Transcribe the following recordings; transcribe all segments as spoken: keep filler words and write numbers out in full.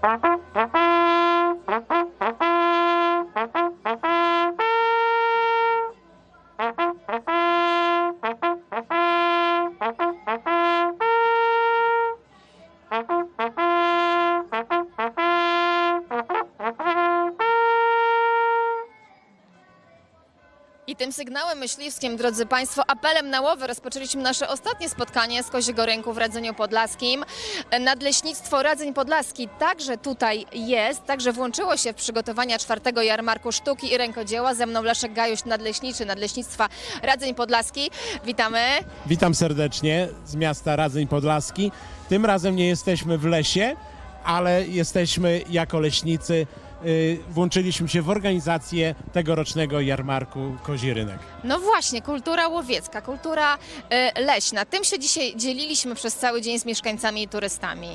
I tym sygnałem myśliwskim, drodzy Państwo, apelem na łowy rozpoczęliśmy nasze ostatnie spotkanie z Koziego Rynku w Radzeniu Podlaskim. Nadleśnictwo Radzeń Podlaski także tutaj jest, także włączyło się w przygotowania czwartego jarmarku sztuki i rękodzieła. Ze mną Leszek Gajuś, nadleśniczy Nadleśnictwa Radzeń Podlaski. Witamy. Witam serdecznie z miasta Radzeń Podlaski. Tym razem nie jesteśmy w lesie, ale jesteśmy jako leśnicy. Włączyliśmy się w organizację tegorocznego jarmarku Kozi Rynek. No właśnie, kultura łowiecka, kultura y, leśna. Tym się dzisiaj dzieliliśmy przez cały dzień z mieszkańcami i turystami.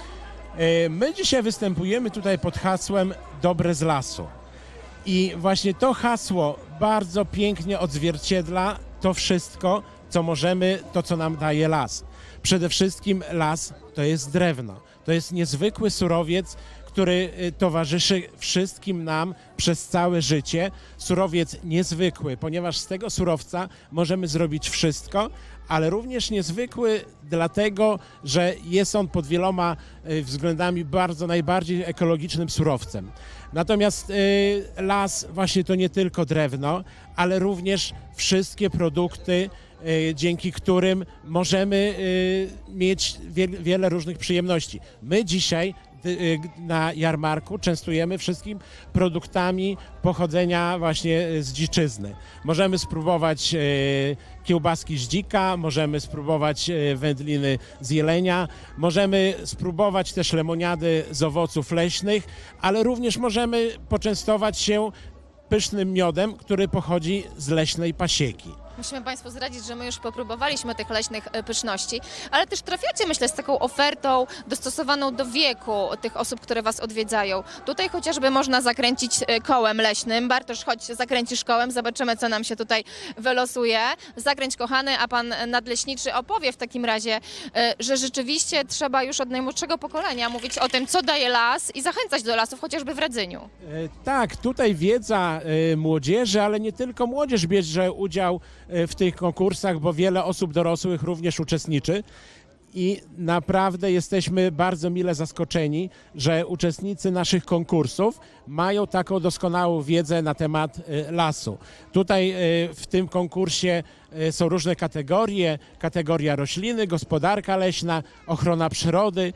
My dzisiaj występujemy tutaj pod hasłem Dobre z lasu. I właśnie to hasło bardzo pięknie odzwierciedla to wszystko, co możemy, to co nam daje las. Przede wszystkim las to jest drewno. To jest niezwykły surowiec, który towarzyszy wszystkim nam przez całe życie. Surowiec niezwykły, ponieważ z tego surowca możemy zrobić wszystko, ale również niezwykły dlatego, że jest on pod wieloma względami bardzo najbardziej ekologicznym surowcem. Natomiast y, las właśnie to nie tylko drewno, ale również wszystkie produkty, y, dzięki którym możemy y, mieć wie, wiele różnych przyjemności. My dzisiaj na jarmarku częstujemy wszystkim produktami pochodzenia właśnie z dziczyzny. Możemy spróbować kiełbaski z dzika, możemy spróbować wędliny z jelenia, możemy spróbować też lemoniady z owoców leśnych, ale również możemy poczęstować się pysznym miodem, który pochodzi z leśnej pasieki. Musimy Państwu zdradzić, że my już popróbowaliśmy tych leśnych pyszności, ale też trafiacie, myślę, z taką ofertą dostosowaną do wieku tych osób, które Was odwiedzają. Tutaj chociażby można zakręcić kołem leśnym. Bartosz, chodź, zakręcisz kołem, zobaczymy, co nam się tutaj wylosuje. Zakręć, kochany, a Pan nadleśniczy opowie w takim razie, że rzeczywiście trzeba już od najmłodszego pokolenia mówić o tym, co daje las i zachęcać do lasów, chociażby w Radzyniu. Tak, tutaj wiedza młodzieży, ale nie tylko młodzież bierze udział w tych konkursach, bo wiele osób dorosłych również uczestniczy i naprawdę jesteśmy bardzo mile zaskoczeni, że uczestnicy naszych konkursów mają taką doskonałą wiedzę na temat lasu. Tutaj w tym konkursie są różne kategorie, kategoria rośliny, gospodarka leśna, ochrona przyrody.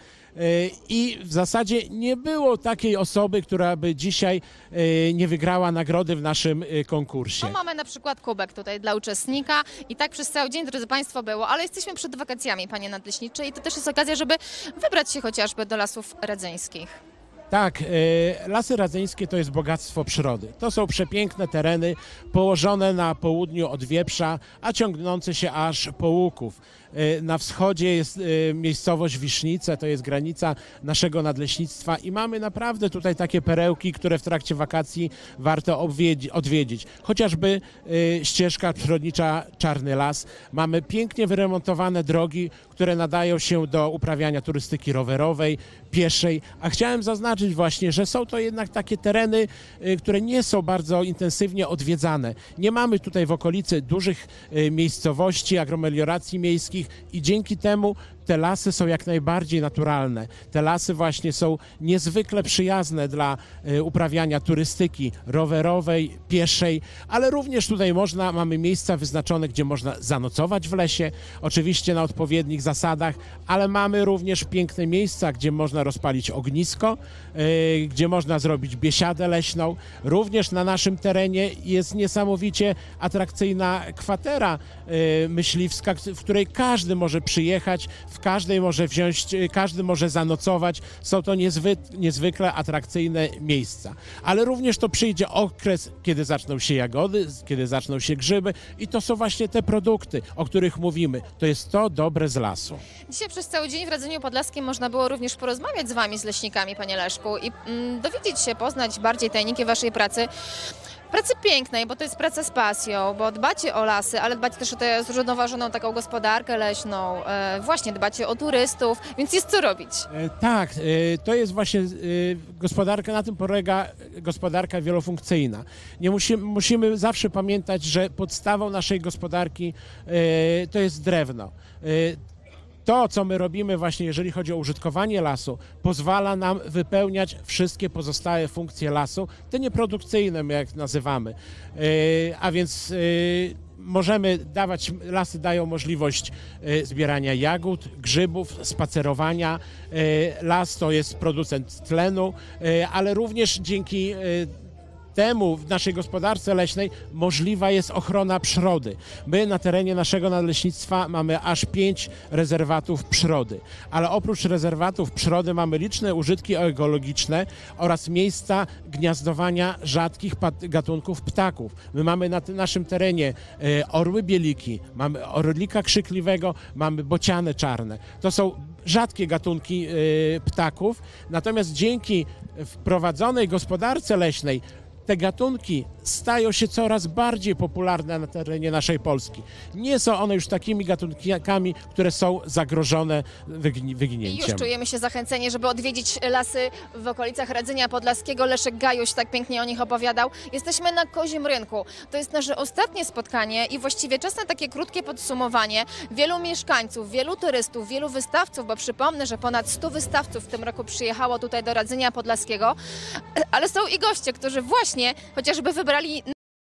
I w zasadzie nie było takiej osoby, która by dzisiaj nie wygrała nagrody w naszym konkursie. No, mamy na przykład kubek tutaj dla uczestnika i tak przez cały dzień, drodzy Państwo, było, ale jesteśmy przed wakacjami, Panie Nadleśniczy, i to też jest okazja, żeby wybrać się chociażby do lasów radzyńskich. Tak, lasy radzyńskie to jest bogactwo przyrody. To są przepiękne tereny położone na południu od Wieprza, a ciągnące się aż po Łuków. Na wschodzie jest miejscowość Wisznice, to jest granica naszego nadleśnictwa i mamy naprawdę tutaj takie perełki, które w trakcie wakacji warto odwiedzić. Chociażby ścieżka przyrodnicza Czarny Las. Mamy pięknie wyremontowane drogi, które nadają się do uprawiania turystyki rowerowej, pieszej, a chciałem zaznaczyć właśnie, że są to jednak takie tereny, które nie są bardzo intensywnie odwiedzane. Nie mamy tutaj w okolicy dużych miejscowości, aglomelioracji miejskich i dzięki temu te lasy są jak najbardziej naturalne. Te lasy właśnie są niezwykle przyjazne dla uprawiania turystyki rowerowej, pieszej, ale również tutaj można, mamy miejsca wyznaczone, gdzie można zanocować w lesie, oczywiście na odpowiednich zasadach, ale mamy również piękne miejsca, gdzie można rozpalić ognisko, gdzie można zrobić biesiadę leśną. Również na naszym terenie jest niesamowicie atrakcyjna kwatera myśliwska, w której każdy może przyjechać, w każdej może wziąć, każdy może zanocować. Są to niezwy, niezwykle atrakcyjne miejsca. Ale również to przyjdzie okres, kiedy zaczną się jagody, kiedy zaczną się grzyby i to są właśnie te produkty, o których mówimy. To jest to dobre z lasu. Dzisiaj przez cały dzień w Radzeniu Podlaskim można było również porozmawiać z Wami, z leśnikami, Panie Leszku, i mm, dowiedzieć się, poznać bardziej tajniki Waszej pracy. Pracy pięknej, bo to jest praca z pasją, bo dbacie o lasy, ale dbacie też o tę zrównoważoną taką gospodarkę leśną, e, właśnie dbacie o turystów, więc jest co robić. E, Tak, e, to jest właśnie e, gospodarka, na tym polega gospodarka wielofunkcyjna. Nie musimy, musimy zawsze pamiętać, że podstawą naszej gospodarki e, to jest drewno. E, To, co my robimy właśnie, jeżeli chodzi o użytkowanie lasu, pozwala nam wypełniać wszystkie pozostałe funkcje lasu, te nieprodukcyjne, my jak nazywamy. E, A więc e, możemy dawać, lasy dają możliwość e, zbierania jagód, grzybów, spacerowania. E, Las to jest producent tlenu, e, ale również dzięki e, temu w naszej gospodarce leśnej możliwa jest ochrona przyrody. My na terenie naszego nadleśnictwa mamy aż pięć rezerwatów przyrody, ale oprócz rezerwatów przyrody mamy liczne użytki ekologiczne oraz miejsca gniazdowania rzadkich pat- gatunków ptaków. My mamy na tym naszym terenie e, orły bieliki, mamy orlika krzykliwego, mamy bociany czarne. To są rzadkie gatunki e, ptaków, natomiast dzięki wprowadzonej gospodarce leśnej te gatunki stają się coraz bardziej popularne na terenie naszej Polski. Nie są one już takimi gatunkami, które są zagrożone wygni- I wyginięciem. już czujemy się zachęceni, żeby odwiedzić lasy w okolicach Radzenia Podlaskiego. Leszek Gajuś tak pięknie o nich opowiadał. Jesteśmy na Kozim Rynku. To jest nasze ostatnie spotkanie i właściwie czas na takie krótkie podsumowanie. Wielu mieszkańców, wielu turystów, wielu wystawców, bo przypomnę, że ponad stu wystawców w tym roku przyjechało tutaj do Radzenia Podlaskiego, ale są i goście, którzy właśnie chociażby wybrali